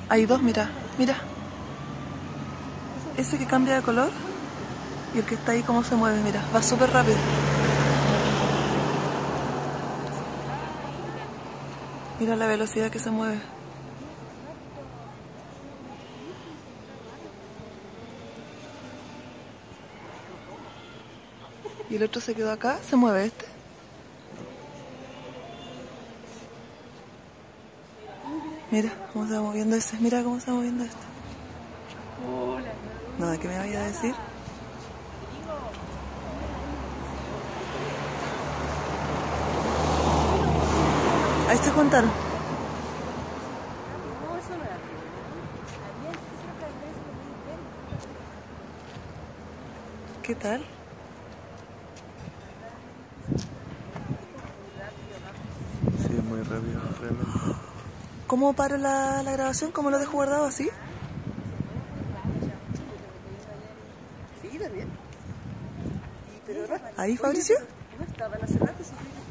Hay dos, mira, mira. Ese que cambia de color y el que está ahí cómo se mueve, mira, va súper rápido. Mira la velocidad que se mueve. Y el otro se quedó acá, se mueve este. Mira cómo se va moviendo ese, mira cómo se va moviendo este. Nada que me vaya a decir. Ahí se juntaron. ¿Qué tal? Sí, es muy rápido, realmente. ¿Cómo paro la grabación? ¿Cómo lo dejo guardado así? Sí, también. ¿Ahí, Fabricio? No estaban hace rato.